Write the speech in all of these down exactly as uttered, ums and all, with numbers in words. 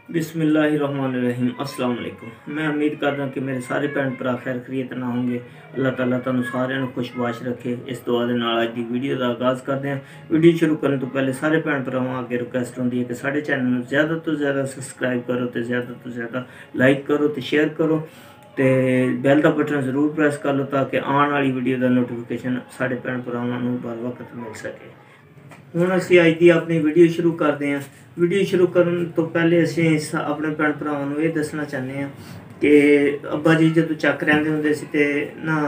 बिस्मिल्लाहिर्रहमानिर्रहीम अस्सलाम वालेकुम। मैं उम्मीद करदा कि मेरे सारे भैन भरा खैर खरीत ना होंगे। अल्लाह ताला तुहानू सारिਆਂ ਨੂੰ खुशबाश रखे। इस दुआ दे नाल अज दी वीडियो का आगाज़ करते हैं। वीडियो शुरू करने तो पहले सारे भैन भरावां अगे रिक्वेस्ट होंदी है कि साडे चैनल नू ज़्यादा तो ज़्यादा सबसक्राइब करो तो ज़्यादा तो ज़्यादा लाइक करो तो शेयर करो तो बैल का बटन जरूर प्रेस कर लो ताकि आने वाली वीडियो का नोटिफिकेशन साडे भैन भरावां नू बर वक्त मिल सके। ਹੁਣ ਅਸੀਂ ਅੱਜ ਦੀ ਆਪਣੀ ਵੀਡੀਓ ਸ਼ੁਰੂ ਕਰਦੇ ਹਾਂ। ਵੀਡੀਓ ਸ਼ੁਰੂ ਕਰਨ ਤੋਂ ਪਹਿਲੇ ਅਸੀਂ ਆਪਣੇ ਭੈਣ ਭਰਾਵਾਂ ਨੂੰ ਇਹ ਦੱਸਣਾ ਚਾਹੁੰਦੇ ਹਾਂ ਕਿ ਅੱਬਾ ਜੀ ਜਦੋਂ ਚੱਕ ਰਹਿੰਦੇ ਹੁੰਦੇ ਸੀ ਤੇ ਨਾ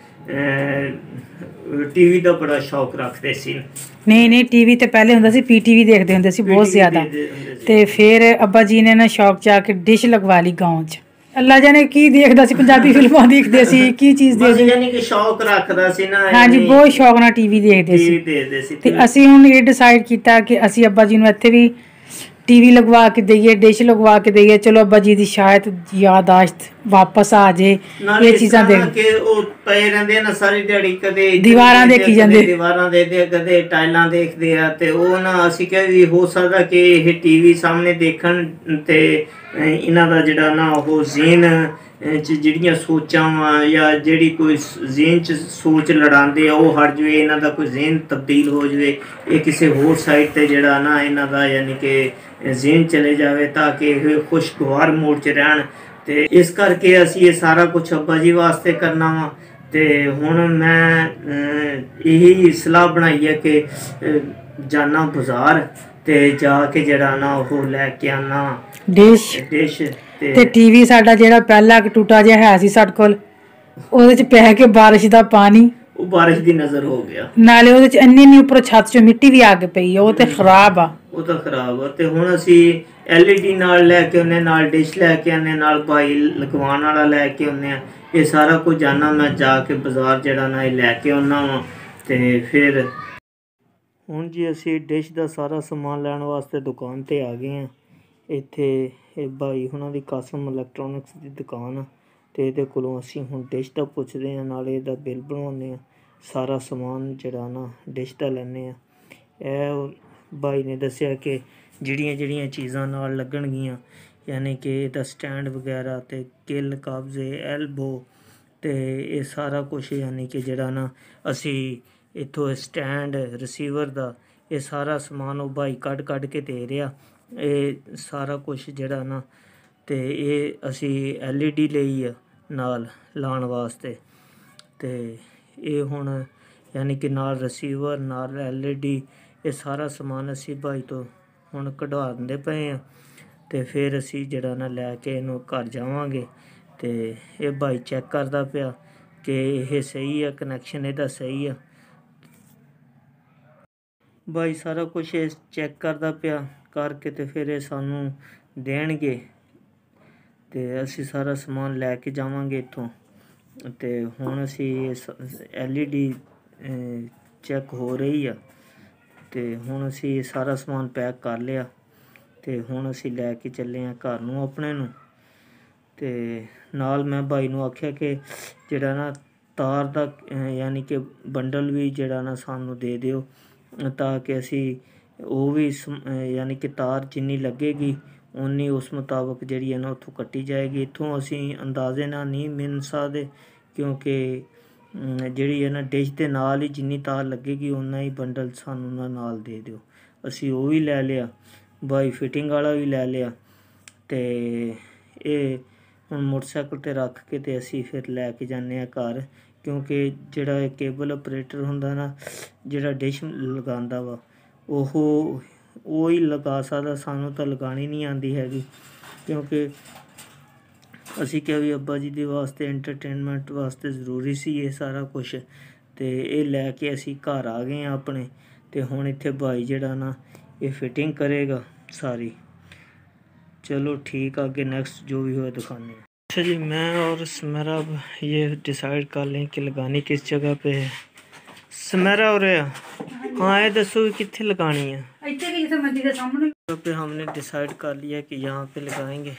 ਟੀਵੀ ਦਾ ਬੜਾ ਸ਼ੌਕ ਰੱਖਦੇ ਸੀ। ਨਹੀਂ ਨਹੀਂ ਟੀਵੀ ਤੇ ਪਹਿਲੇ ਹੁੰਦਾ ਸੀ ਪੀਟੀਵੀ ਦੇਖਦੇ ਹੁੰਦੇ ਸੀ ਬਹੁਤ ਜ਼ਿਆਦਾ ਤੇ ਫਿਰ ਅੱਬਾ ਜੀ ਨੇ ਨਾ ਸ਼ੌਕ ਚ ਆ ਕੇ ਡਿਸ਼ ਲਗਵਾ ਲਈ ਗਾਉਂ ਚ। ਅੱਲਾ ਜਾਨੇ ਕੀ ਦੇਖਦਾ ਸੀ, ਪੰਜਾਬੀ ਫਿਲਮਾਂ ਦੇਖਦੇ ਸੀ, ਕੀ ਚੀਜ਼ ਦੇਖਦੇ ਯਾਨੀ ਕਿ ਸ਼ੌਕ ਰੱਖਦਾ ਸੀ ਨਾ। ਹਾਂਜੀ ਬਹੁਤ ਸ਼ੌਕ ਨਾਲ ਟੀਵੀ ਦੇਖਦੇ ਸੀ ਤੇ ਅਸੀਂ ਹੁਣ ਇਹ ਡਿਸਾਈਡ ਕੀਤਾ ਕਿ ਅਸੀਂ ਅੱਬਾ ਜੀ ਨੂੰ ਇੱਥੇ ਵੀ ਟੀਵੀ ਲਗਵਾ ਕੇ ਦਈਏ, ਡਿਸ਼ ਲਗਵਾ ਕੇ ਦਈਏ। ਚਲੋ ਅੱਬਾ ਜੀ ਦੀ ਸ਼ਾਇਦ ਯਾਦਾਸ਼ਤ ਵਾਪਸ ਆ ਜੇ ਇਹ ਚੀਜ਼ਾਂ ਦੇਖ ਕੇ। ਉਹ ਪਏ ਰਹਿੰਦੇ ਨਾ ਸਾਰੀ ਦਿਹਾੜੀ, ਕਦੇ ਦੀਵਾਰਾਂ ਦੇਖੀ ਜਾਂਦੇ, ਦੀਵਾਰਾਂ ਦੇਖਦੇ, ਕਦੇ ਟਾਈਲਾਂ ਦੇਖਦੇ ਆ ਤੇ ਉਹ ਨਾ ਅਸੀਂ ਕਿਹਾ ਵੀ ਹੋ ਸਕਦਾ ਕਿ ਇਹ ਟੀਵੀ ਸਾਹਮਣੇ ਦੇਖਣ ਤੇ ਇਹਨਾਂ ਦਾ ਜਿਹੜਾ ਨਾ ਉਹ ਜ਼ੇਨ ਚ ਜਿਹੜੀਆਂ ਸੋਚਾਂ ਵਾ ਜਾਂ ਜਿਹੜੀ ਕੋਈ ਜ਼ੇਨ ਚ ਸੋਚ ਲੜਾਉਂਦੇ ਆ ਉਹ ਹਟ ਜਾਵੇ, ਇਹਨਾਂ ਦਾ ਕੋਈ ਜ਼ੇਨ ਤਬਦੀਲ ਹੋ ਜਾਵੇ, ਇਹ ਕਿਸੇ ਹੋਰ ਸਾਈਡ ਤੇ ਜਿਹੜਾ ਨਾ ਇਹਨਾਂ ਦਾ ਯਾਨੀ ਕਿ ਜ਼ੇਨ ਚਲੇ ਜਾਵੇ ਤਾਂ ਕਿ ਇਹ ਖੁਸ਼ਗਵਾਰ ਮੂਡ ਚ ਰਹਿਣ। ਤੇ ਇਸ ਕਰਕੇ ਅਸੀਂ ਇਹ ਸਾਰਾ ਕੁਛ ਅੱਬਾ ਜੀ ਵਾਸਤੇ ਕਰਨਾ ਵਾ। ਤੇ ਹੁਣ ਮੈਂ ਇਹੀ ਸਲਾਹ ਬਣਾਈ ਹੈ ਕਿ ਜਾਣਾ ਬਾਜ਼ਾਰ ਤੇ ਜਾ ਕੇ ਜਿਹੜਾ ਨਾ ਉਹ ਲੈ ਕੇ ਆਉਣਾ ਡਿਸ਼ ਡਿਸ਼ ਤੇ ਟੀਵੀ ਸਾਡਾ ਜਿਹੜਾ ਪਹਿਲਾ ਇੱਕ ਟੂਟਾ ਜਿਹਾ ਹੈ ਸੀ ਸਾਡੇ ਕੋਲ, ਉਹਦੇ ਚ ਪੈ ਕੇ ਬਾਰਿਸ਼ ਦਾ ਪਾਣੀ, ਉਹ ਬਾਰਿਸ਼ ਦੀ ਨਜ਼ਰ ਹੋ ਗਿਆ। ਨਾਲੇ ਉਹਦੇ ਚ ਇੰਨੀ ਇੰਨੀ ਉੱਪਰ ਛੱਤ ਚੋਂ ਮਿੱਟੀ ਵੀ ਆ ਕੇ ਪਈ, ਉਹ ਤੇ ਖਰਾਬ ਆ, ਉਹ ਤਾਂ ਖਰਾਬ ਆ। ਤੇ ਹੁਣ ਅਸੀਂ ਐਲ ਈ ਡੀ ਨਾਲ ਲੈ ਕੇ ਆਉਂਦੇ, ਨਾਲ ਡਿਸ਼ ਲੈ ਕੇ ਆਉਂਦੇ, ਨਾਲ ਭਾਈ ਲਗਵਾਉਣ ਵਾਲਾ ਲੈ ਕੇ ਆਉਂਦੇ ਹਾਂ। ਇਹ ਸਾਰਾ ਕੁਝ ਜਾਣਾ ਮੈਂ ਜਾ ਕੇ ਬਾਜ਼ਾਰ ਜਿਹੜਾ ਨਾ ਇਹ ਲੈ ਕੇ ਆਉਣਾ ਵਾ। ਤੇ ਫਿਰ ਹੁਣ ਜੀ ਅਸੀਂ ਡਿਸ਼ ਦਾ ਸਾਰਾ ਸਮਾਨ ਲੈਣ ਵਾਸਤੇ ਦੁਕਾਨ 'ਤੇ ਆ ਗਏ ਹਾਂ। ਇੱਥੇ ਇਹ ਭਾਈ ਉਹਨਾਂ ਦੀ ਕਾਸਮ ਇਲੈਕਟ੍ਰੋਨਿਕਸ ਦੀ ਦੁਕਾਨ ਆ ਅਤੇ ਇਹਦੇ ਕੋਲੋਂ ਅਸੀਂ ਹੁਣ ਡਿਸ਼ ਦਾ ਪੁੱਛਦੇ ਹਾਂ, ਨਾਲੇ ਇਹਦਾ ਬਿੱਲ ਬਣਵਾਉਂਦੇ ਹਾਂ। ਸਾਰਾ ਸਮਾਨ ਜਿਹੜਾ ਨਾ ਡਿਸ਼ ਦਾ ਲੈਂਦੇ ਹਾਂ। ਇਹ ਭਾਈ ਨੇ ਦੱਸਿਆ ਕਿ ਜਿਹੜੀਆਂ ਜਿਹੜੀਆਂ ਚੀਜ਼ਾਂ ਨਾਲ ਲੱਗਣਗੀਆਂ, ਯਾਨੀ ਕਿ ਇਹਦਾ ਸਟੈਂਡ ਵਗੈਰਾ ਅਤੇ ਕਿੱਲ, ਕਾਬਜ਼ੇ, ਐਲਬੋ ਅਤੇ ਇਹ ਸਾਰਾ ਕੁਛ ਯਾਨੀ ਕਿ ਜਿਹੜਾ ਨਾ ਅਸੀਂ ਇੱਥੋਂ ਸਟੈਂਡ, ਰਿਸੀਵਰ ਦਾ ਇਹ ਸਾਰਾ ਸਮਾਨ ਉਹ ਭਾਈ ਕੱਢ ਕੱਢ ਕੇ ਦੇ ਰਿਹਾ। ਇਹ ਸਾਰਾ ਕੁਛ ਜਿਹੜਾ ਨਾ ਅਤੇ ਇਹ ਅਸੀਂ ਐਲ ਈ ਡੀ ਲਈ ਆ ਨਾਲ ਲਾਉਣ ਵਾਸਤੇ। ਅਤੇ ਇਹ ਹੁਣ ਯਾਨੀ ਕਿ ਨਾਲ ਰਿਸੀਵਰ, ਨਾਲ ਐਲ ਈ ਡੀ, ਇਹ ਸਾਰਾ ਸਮਾਨ ਅਸੀਂ ਭਾਈ ਤੋਂ ਹੁਣ ਕਢਵਾ ਦਿੰਦੇ ਪਏ ਹਾਂ। ਅਤੇ ਫਿਰ ਅਸੀਂ ਜਿਹੜਾ ਨਾ ਲੈ ਕੇ ਇਹਨੂੰ ਘਰ ਜਾਵਾਂਗੇ। ਅਤੇ ਇਹ ਭਾਈ ਚੈੱਕ ਕਰਦਾ ਪਿਆ ਕਿ ਇਹ ਸਹੀ ਆ, ਕਨੈਕਸ਼ਨ ਇਹਦਾ ਸਹੀ ਆ। ਭਾਈ ਸਾਰਾ ਕੁਛ ਇਹ ਚੈੱਕ ਕਰਦਾ ਪਿਆ, ਕਰਕੇ ਅਤੇ ਫਿਰ ਇਹ ਸਾਨੂੰ ਦੇਣਗੇ ਅਤੇ ਅਸੀਂ ਸਾਰਾ ਸਮਾਨ ਲੈ ਕੇ ਜਾਵਾਂਗੇ ਇੱਥੋਂ। ਅਤੇ ਹੁਣ ਅਸੀਂ ਐਲ ਈ ਡੀ ਚੈੱਕ ਹੋ ਰਹੀ ਆ ਅਤੇ ਹੁਣ ਅਸੀਂ ਇਹ ਸਾਰਾ ਸਮਾਨ ਪੈਕ ਕਰ ਲਿਆ ਅਤੇ ਹੁਣ ਅਸੀਂ ਲੈ ਕੇ ਚੱਲੇ ਹਾਂ ਘਰ ਨੂੰ ਆਪਣੇ ਨੂੰ। ਅਤੇ ਨਾਲ ਮੈਂ ਭਾਈ ਨੂੰ ਆਖਿਆ ਕਿ ਜਿਹੜਾ ਨਾ ਤਾਰ ਦਾ ਯਾਨੀ ਕਿ ਬੰਡਲ ਵੀ ਜਿਹੜਾ ਨਾ ਸਾਨੂੰ ਦੇ ਦਿਓ ਤਾਂ ਕਿ ਅਸੀਂ ਉਹ ਵੀ ਯਾਨੀ ਕਿ ਤਾਰ ਜਿੰਨੀ ਲੱਗੇਗੀ ਉਨੀ ਉਸ ਮੁਤਾਬਕ ਜਿਹੜੀ ਹੈ ਨਾ ਉੱਥੋਂ ਕੱਟੀ ਜਾਏਗੀ। ਇੱਥੋਂ ਅਸੀਂ ਅੰਦਾਜ਼ੇ ਨਾਲ ਨਹੀਂ ਮਿਲ ਸਕਦੇ ਕਿਉਂਕਿ ਜਿਹੜੀ ਹੈ ਨਾ ਡਿਸ਼ ਦੇ ਨਾਲ ਹੀ ਜਿੰਨੀ ਤਾਰ ਲੱਗੇਗੀ ਓਨਾ ਹੀ ਬੰਡਲ ਸਾਨੂੰ ਨਾ ਨਾਲ ਦੇ ਦਿਓ। ਅਸੀਂ ਉਹ ਵੀ ਲੈ ਲਿਆ, ਬਾਈ ਫਿਟਿੰਗ ਵਾਲਾ ਵੀ ਲੈ ਲਿਆ। ਅਤੇ ਇਹ ਹੁਣ ਮੋਟਰਸਾਈਕਲ 'ਤੇ ਰੱਖ ਕੇ ਅਤੇ ਅਸੀਂ ਫਿਰ ਲੈ ਕੇ ਜਾਂਦੇ ਹਾਂ ਘਰ, ਕਿਉਂਕਿ ਜਿਹੜਾ ਇਹ ਕੇਬਲ ਆਪਰੇਟਰ ਹੁੰਦਾ ਨਾ, ਜਿਹੜਾ ਡਿਸ਼ ਲਗਾਉਂਦਾ ਵਾ ਉਹ ਉਹ ਹੀ ਲਗਾ ਸਕਦਾ, ਸਾਨੂੰ ਤਾਂ ਲਗਾਉਣੀ ਨਹੀਂ ਆਉਂਦੀ ਹੈਗੀ। ਕਿਉਂਕਿ ਅਸੀਂ ਕਿਹਾ ਵੀ ਅੱਬਾ ਜੀ ਦੇ ਵਾਸਤੇ ਐਂਟਰਟੇਨਮੈਂਟ ਵਾਸਤੇ ਜ਼ਰੂਰੀ ਸੀ ਇਹ ਸਾਰਾ ਕੁਛ। ਅਤੇ ਇਹ ਲੈ ਕੇ ਅਸੀਂ ਘਰ ਆ ਗਏ ਹਾਂ ਆਪਣੇ। ਅਤੇ ਹੁਣ ਇੱਥੇ ਭਾਈ ਜਿਹੜਾ ਨਾ ਇਹ ਫਿਟਿੰਗ ਕਰੇਗਾ ਸਾਰੀ। चलो ठीक है, आगे नेक्स्ट जो भी हो दिखाने। अच्छा जी, मैं और सुमेरा ये डिसाइड कर लें कि लगानी किस जगह पे है। सुमेरा और हाँ ये दसो कितने लगानी है। पे हमने डिसाइड कर लिया कि यहाँ पे लगाएंगे।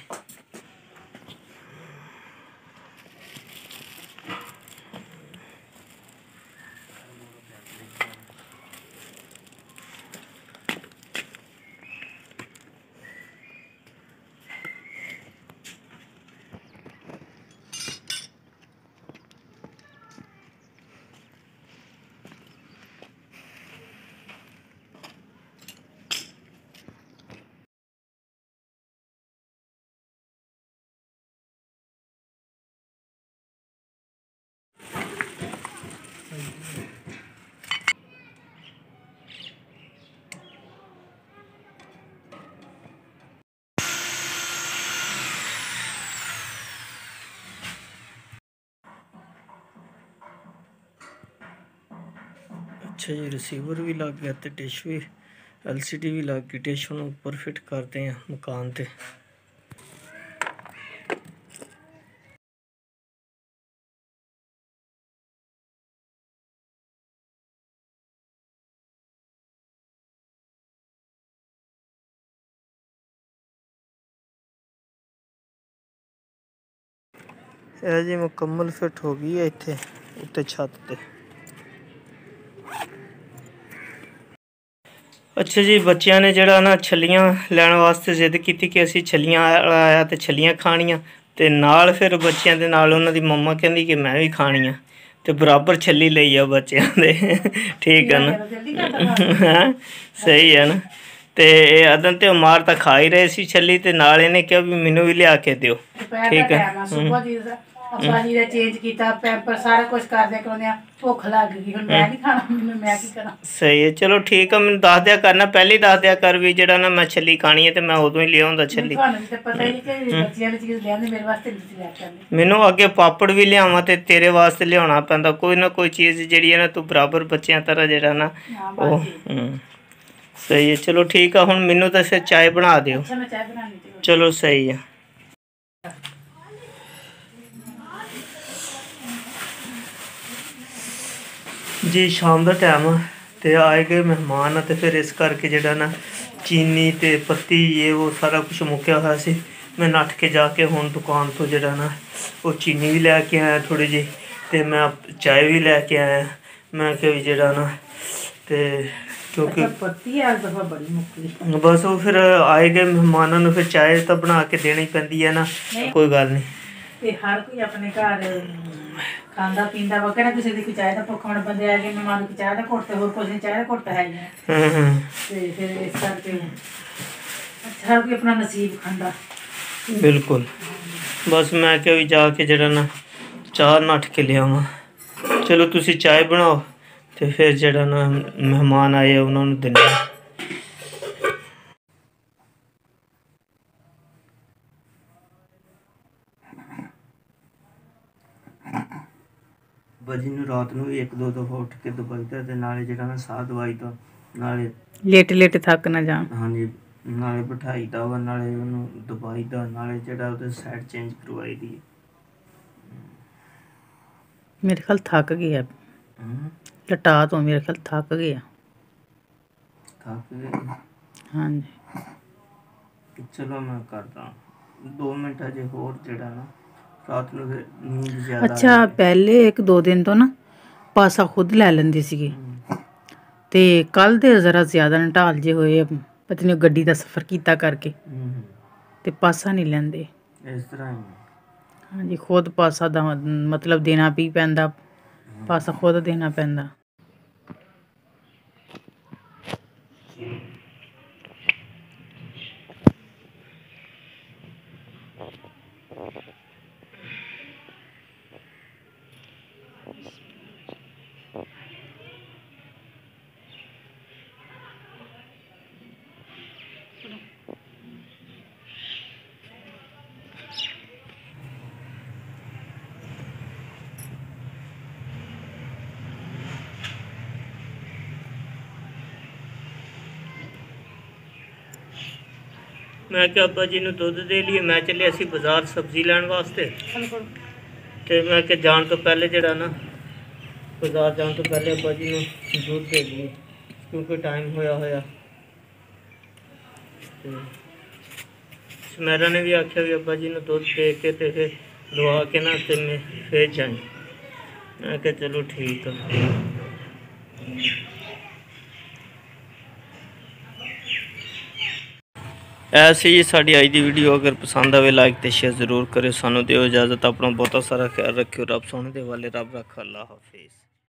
अच्छा जी, रिसीवर भी लग गया तो डिश भी एल सी डी भी लग गई। डिश हम ऊपर फिट करते हैं मकान पे। ਇਹ जी मुकम्मल फिट हो गई है इत्थे उत्ते छत ते। अच्छा जी, बच्चों ने जड़ा ना छलियां लैण वास्ते जिद की कि असी छलियां आया तो छलियां खानियां ते नाल फिर बच्चों के नाल उन्हां दी मम्मा कहंदी कि मैं भी खानियां ते बराबर छली लई आ बच्चों दे। ठीक है ना, सही है ना। ते अदन ते मार तो खा ही रहे सी छली ते नाल इन्हें कहा भी मैनू भी लिया के दिओ। ठीक है, अब्बाजी ने चेंज किया पैंपर सारा कुछ करदे करदे भुख लग गई हुण मैं नहीं खाना, मैनू मैं की करा। सही है, चलो ठीक है, मैनू दस दिया करना पहले ही दस दिया कर भी जेड़ा ना मैं छली खानी है तो मैं उदों ही लिया हुंदा छली। पता ही कि बच्चियां ने चीज लियानी मेरे वास्ते नहीं लिया करनी। मैनू अगे पापड़ भी लियावां ते तेरे वास्ते लियाना पैंदा कोई ना कोई चीज़ जेड़ी है ना तू बराबर बच्चियां तरह जेड़ा ना ओ। सही है, चलो ठीक है, हुण मैनू तो फिर चाय बना दिओ। अच्छा मैं चाय बनानी थी। चलो सही है जी। शाम का टाइम तो आए गए मेहमान तो फिर इस करके जड़ा ना चीनी ते पत्ती ये वो सारा कुछ मुक्या हुआ सी। मैं नठ के जाके हुण दुकान तो जड़ा ना वो चीनी भी लैके आया थोड़ी जी, तो मैं चाय भी लैके आया। मैं क्या भी जड़ा ना तो क्योंकि बस वो फिर आए गए मेहमानों फिर चाय तो बना के देनी पैंदी है ना। कोई गल नहीं, हर कोई अपने घर खांदा पींदा वा किहड़ा किसी दी कोई चाय दा भुख हुण बंदे आ गए मेहमान की चाय दा घुट ते होर कुछ नहीं, चाय दा घुट है ही है ते फिर इस करके हर कोई अपना नसीब खांदा। बिल्कुल, बस मैं क्या भी जाके जड़ा ना चाह नठ के ले आवां। चलो तुसी चाय बनाओ तो फिर जड़ा ना मेहमान आए उन्होंने दिन्ने। बजी नूं रात नूं भी एक दो दफा उठ के दवाईदा ते नाले जड़ा ना साह दवाईदा नाले लेट लेट थक ना जा। हाँ जी, नाले बिठाईदा वा नाले उन्होंने दवाईदा नाले जड़ा उहदे साइड चेंज करवाई दी। मेरे ख्याल थक गया लटा तो मेरे ख्याल थक गया। थक गया, हाँ जी। चलो मैं करदा दो मिनट अजे होर जड़ा ना रात नूं फिर नींद ज़्यादा। अच्छा पहले एक दो दिन तो ना पासा खुद लै लैंदी सीगी ते कल ते जरा ज्यादा नटाल जे होए पता नहीं गड्डी दा सफर कीता करके ते पासा नहीं लैंदे इस तरह ही। हाँ जी, खुद पासा दा मतलब देना भी पैंदा, पासा खुद देना पैंदा। मैं क्या अब्बा जी ने दुध दे लिए, मैं चलिया सी बाजार सब्जी लैन वास्ते ते मैं क्या जान तो पहले जड़ा ना बाजार जान तो पहले अब्बा जी ने दुध दे लिए क्योंकि टाइम होया होया। सुमेरा ने भी आख्या भी अब्बा जी ने दुध दे के ते फिर दुआ के ना ते मैं फिर जाए। मैं क्या चलो ठीक है। ऐसी ही साड़ी अज की वीडियो अगर पसंद आए लाइक तो शेयर जरूर करो। सानू दिओ इजाजत, अपना बहुत सारा ख्याल रखियो। रब सोने दे वाले, रब रख। अल्लाह हाफिज़।